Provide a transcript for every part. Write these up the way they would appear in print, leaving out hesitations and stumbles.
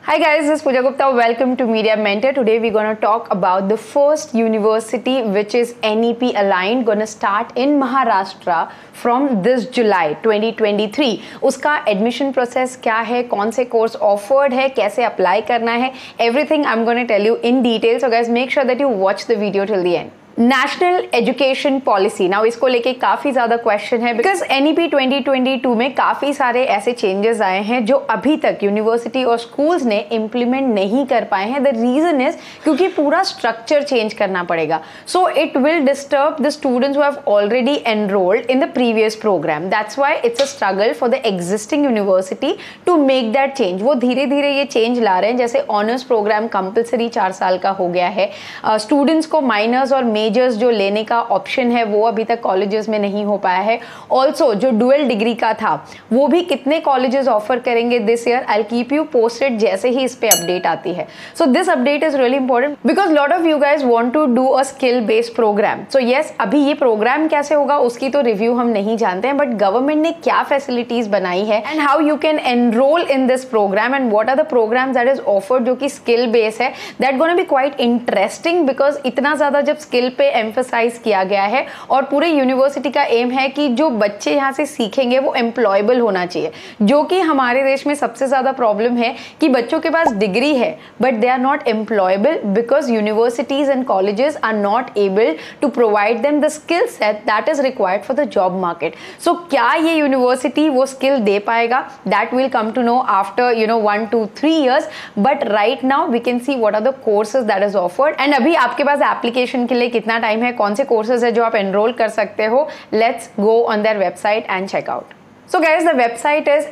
Hi guys, this is Pooja Gupta. Welcome to Media Mentor. Today we're going to talk about the first university which is NEP aligned, going to start in Maharashtra from this July 2023. उसका admission process क्या है, कौन से course offered है, कैसे apply करना है, everything I'm going to tell you in detail. So guys, make sure that you watch the video till the end. National education policy, now इसको लेके काफ़ी ज़्यादा क्वेश्चन है बिकॉज एनईपी 2022 में काफ़ी सारे ऐसे चेंजेस आए हैं जो अभी तक यूनिवर्सिटी और स्कूल्स ने इम्प्लीमेंट नहीं कर पाए हैं. द रीज़न इज क्योंकि पूरा स्ट्रक्चर चेंज करना पड़ेगा. So it will disturb the students who have already enrolled in the previous programme. That's why it's a struggle for the existing university to make that change. वो धीरे धीरे ये change ला रहे हैं. जैसे ऑनर्स प्रोग्राम कंपल्सरी 4 साल का हो गया है. स्टूडेंट्स को माइनर्स और मेजर्स जो लेने का ऑप्शन है वो अभी तक कॉलेजेस में नहीं हो पाया है. ऑल्सो जो डुअल डिग्री का था वो भी कितने कॉलेजेस ऑफर करेंगे this year. I will keep you posted जैसे ही इस पे अपडेट आती है. So this update is really important because lot of you guys want to do a skill based programme. So yes, अभी ये प्रोग्राम कैसे होगा उसकी तो रिव्यू हम नहीं जानते हैं, बट गवर्नमेंट ने क्या फैसिलिटीज बनाई है and how you can enrol in this programme and what are the programmes that is offered जो कि स्किल बेस है. That gonna be quite interesting because इतना ज्यादा जब स्किल पे एम्फसाइज किया गया है और पूरे यूनिवर्सिटी का एम है कि जो बच्चे यहाँ से सीखेंगे वो एम्प्लॉयबल होना चाहिए, जो कि हमारे देश में सबसे ज़्यादा प्रॉब्लम है कि बच्चों के पास डिग्री है but they are not employable because universities and colleges are not able to provide them the skill set that is required for the job market. So क्या ये यूनिवर्सिटी वो स्किल दे पाएगा? That will come to know after 1 to 3 years, but right now we can see what are the courses that is offered. And अभी आपके पास application के लिए कितना टाइम है, कौन से कोर्सेज है जो आप एनरोल कर सकते हो. Let's go on their website and check out. So guys, the website is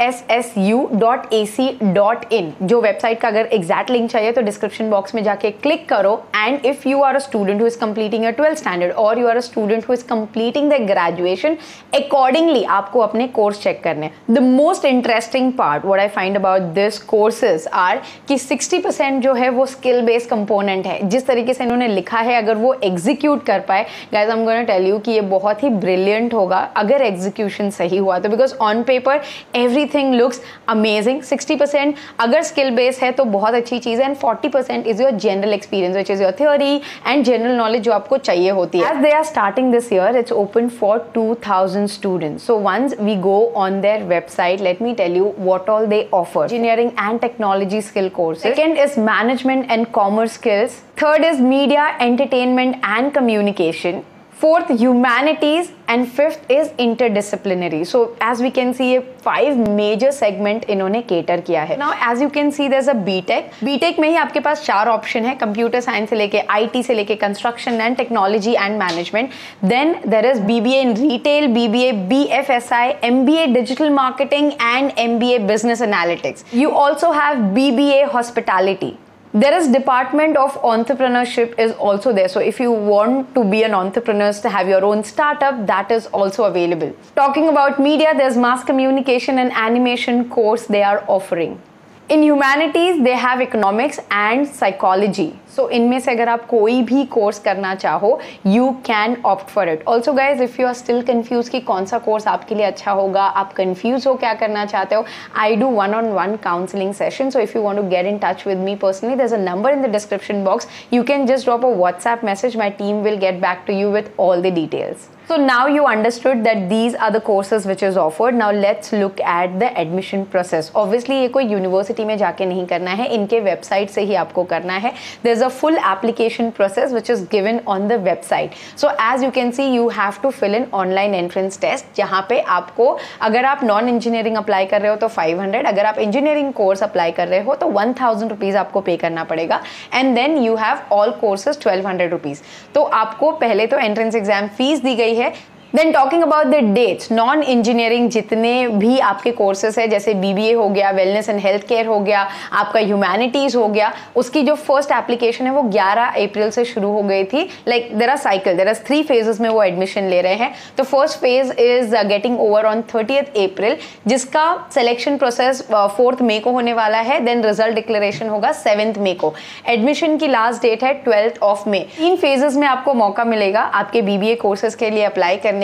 mssu.ac.in. जो वेबसाइट का अगर एग्जैक्ट लिंक चाहिए तो डिस्क्रिप्शन बॉक्स में जाके क्लिक करो. And if you are a student who is completing a 12th standard और you are a student who is completing the graduation, accordingly आपको अपने कोर्स चेक करने. The most interesting part what I find about this courses are कि 60% जो है वो skill based component है. जिस तरीके से इन्होंने लिखा है अगर वो एग्जीक्यूट कर पाए, guys I am gonna tell you कि ये बहुत ही ब्रिलियंट होगा अगर एग्जीक्यूशन सही हुआ तो. Because on paper everything looks amazing. 60% अगर स्किल बेस है तो बहुत अच्छी चीज़ है and 40% is your general experience which is your theory and general knowledge जो आपको चाहिए होती है. As they are starting this year it's open for 2000 students. So once we go on their website, let me tell you what all they offer. Engineering and technology skill course. Second is management and commerce skills. Third is media entertainment and communication. Fourth, humanities, and fifth is interdisciplinary. So as we can see, 5 major segment इन्होंने cater किया है. Now as you can see, there's a BTech. BTech में ही आपके पास 4 option है, computer science से लेके IT से लेके construction and technology and management. Then there is BBA in retail, BBA BFSI, MBA digital marketing and MBA business analytics. You also have BBA hospitality. There is Department of Entrepreneurship is also there. So if you want to be an entrepreneur, to have your own startup, that is also available. Talking about media, there's mass communication and animation course they are offering. In humanities, they have economics and psychology. So इनमें से अगर आप कोई भी course करना चाहो, you can opt for it. Also guys, if you are still confused कि कौन सा कोर्स आपके लिए अच्छा होगा, आप confused हो क्या करना चाहते हो, I do one-on-one counseling session. So if you want to get in touch with me personally, there's a number in the description box. You can just drop a WhatsApp message. My team will get back to you with all the details. So now you understood that these are the courses which is offered. Now let's look at the admission process. Obviously ये कोई university में जाके नहीं करना है, इनके website से ही आपको करना है. There's a full application process which is given on the website. So as you can see, you have to fill in online entrance test, जहाँ पे आपको अगर आप नॉन इंजीनियरिंग अप्लाई कर रहे हो तो 500, अगर आप इंजीनियरिंग कोर्स अप्लाई कर रहे हो तो 1000 रुपीज़ आपको पे करना पड़ेगा. And then you have all courses 1200 rupees. तो आपको पहले तो एंट्रेंस एग्जाम फीस दी गई है. Then talking about the dates, non engineering जितने भी आपके कोर्सेस है जैसे बीबीए हो गया, वेलनेस एंड हेल्थ केयर हो गया, आपका ह्यूमैनिटीज हो गया, उसकी जो फर्स्ट एप्लीकेशन है वो 11 अप्रैल से शुरू हो गई थी. लाइक देयर आर 3 फेजेस में वो एडमिशन ले रहे हैं. तो first phase is getting over on 30th April, जिसका सिलेक्शन प्रोसेस 4th मई को होने वाला है. देन रिजल्ट डिक्लेरेशन होगा 7th मई को. एडमिशन की लास्ट डेट है 12th of May. 3 फेजेस में आपको मौका मिलेगा आपके बीबीए कोर्सेज के लिए अप्लाई करने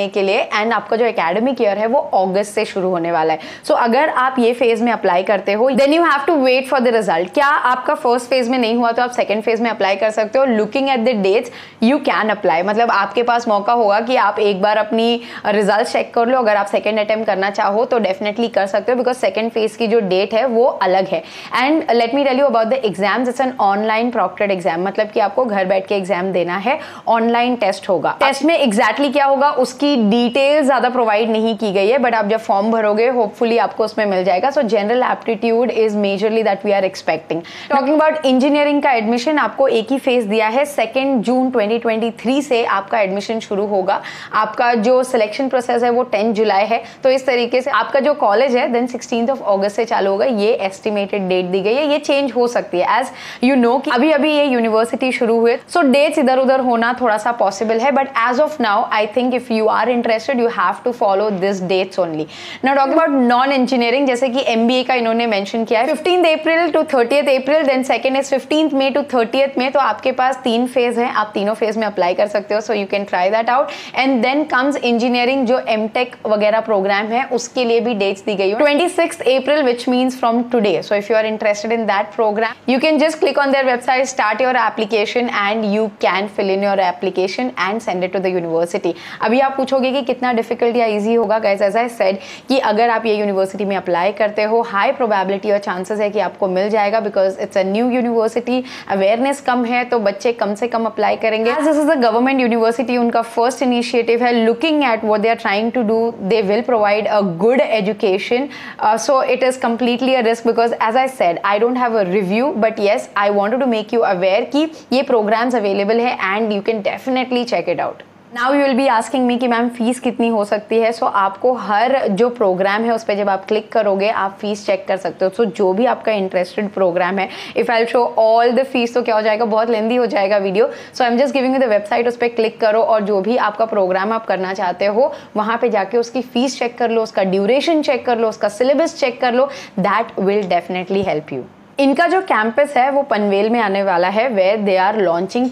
करने के लिए, एंड आपका जो एकेडमिक ईयर है वो अगस्त से शुरू होने वाला है. सो अगर आप ये फेज में अप्लाई करते हो, then you have to wait for the result. क्या आपका फर्स्ट फेज में नहीं हुआ तो आप सेकंड फेज में अप्लाई कर सकते हो. Looking at the dates you can apply, मतलब आपके पास मौका होगा कि आप एक बार अपनी रिजल्ट चेक कर लो. अगर आप सेकंड अटेम्प्ट करना चाहो तो डेफिनेटली कर सकते हो, बिकॉज सेकंड फेज की जो डेट है वो अलग है. And let me tell you about the exams. It's an online proctored exam, मतलब कि आपको घर बैठ के एग्जाम देना है. ऑनलाइन टेस्ट होगा. टेस्ट में एग्जैक्टली क्या होगा उसकी डिटेल ज्यादा प्रोवाइड नहीं की गई है, बट आप जब फॉर्म भरोगे होपफुली आपको उसमें मिल जाएगा. So general aptitude is majorly that we are expecting. Talking about engineering का एडमिशन, आपको एक ही फेज दिया है. 2 जून 2023 से आपका एडमिशन शुरू होगा. आपका जो सिलेक्शन प्रोसेस है वो 10 जुलाई है. तो इस तरीके से आपका जो कॉलेज है देन 16 अगस्त से चालू होगा. ये एस्टिमेटेड डेट दी गई है, ये चेंज हो सकती है. एज यू नो कि अभी अभी ये यूनिवर्सिटी शुरू हुए, सो डेट्स इधर उधर होना थोड़ा सा पॉसिबल है, but as of now I think if you are interested you have to follow this dates only. Now talking about non engineering, जैसे कि MBA का इन्होंने मेंशन किया है 15 April to 30 April, then second is 15 मई to 30 मई. तो आपके पास 3 फेज है, आप तीनों फेज में अप्लाई कर सकते हो. So you can try that out. And then comes engineering, जो MTech वगैरह प्रोग्राम है उसके लिए भी डेट्स दी गई है 26 अप्रैल, which means from today. So if you are interested in that program, you can just click on their website, start your application and you can fill in your application and send it to the university. अभी आप पूछोगे कि कितना difficult या easy होगा. Guys as I said कि अगर आप ये यूनिवर्सिटी में अप्लाई करते हो हाई प्रोबेबिलिटी और चांसेस है कि आपको मिल जाएगा, because it's a new university. Awareness कम है तो बच्चे कम से कम अप्लाई करेंगे. As this is a government university, उनका फर्स्ट इनिशिएटिव है. Looking at what they are trying to do, they will provide a good education. So it is completely a risk, because as I said I don't have a review, but yes I wanted to make you aware कि ये programs available है and you can definitely check it out. Now you will be asking me कि ma'am fees कितनी हो सकती है. सो आपको हर जो प्रोग्राम है उस पर जब आप क्लिक करोगे आप फीस चेक कर सकते हो. सो जो भी आपका इंटरेस्टेड प्रोग्राम है, if I show all the fees तो क्या हो जाएगा, बहुत लेंदी हो जाएगा video. So I am just giving you the website, उस पर क्लिक करो और जो भी आपका प्रोग्राम आप करना चाहते हो वहाँ पे जाके उसकी फीस चेक कर लो, उसका ड्यूरेशन चेक कर लो, उसका सिलेबस चेक कर लो. That will definitely help you. इनका जो कैंपस है वो पनवेल में आने वाला है, where they are launching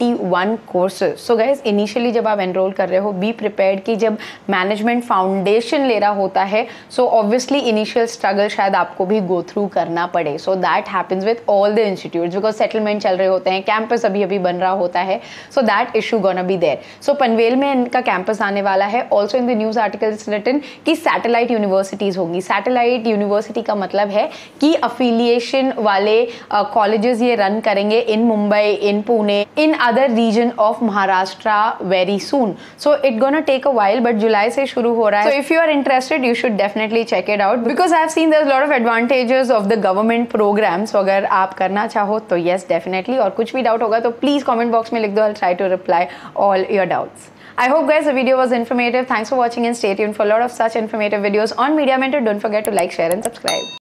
21 courses. So guys initially जब आप एनरोल कर रहे हो बी प्रिपेयर्ड कि जब मैनेजमेंट फाउंडेशन ले रहा होता है सो ऑब्वियसली इनिशियल स्ट्रगल शायद आपको भी गो थ्रू करना पड़े. So that happens with all the institutes, because settlement चल रहे होते हैं, कैंपस अभी अभी बन रहा होता है. So that issue gonna be there. So Panvel में इनका कैंपस आने वाला है. Also in the news articles written कि सैटेलाइट यूनिवर्सिटीज होंगी. सैटेलाइट यूनिवर्सिटी का मतलब है कि अफिलिएशन वाले कॉलेजेस ये रन करेंगे in Mumbai, in Pune, in other region of Maharashtra very soon. So it gonna take a while, but जुलाई से शुरू हो रहा है. So if you are interested you should definitely check it out, because I have seen there is lot of advantages of the government programmes. तो अगर आप करना चाहो तो येस डेफिनेटली. और कुछ भी डाउट होगा तो प्लीज कॉमेंट बॉक्स में लिख दो. I will try to reply all your doubts. I hope guys the video was informative. Thanks for watching and stay tuned for a lot of such informative videos on Media Mentor. Don't forget to like, share and subscribe.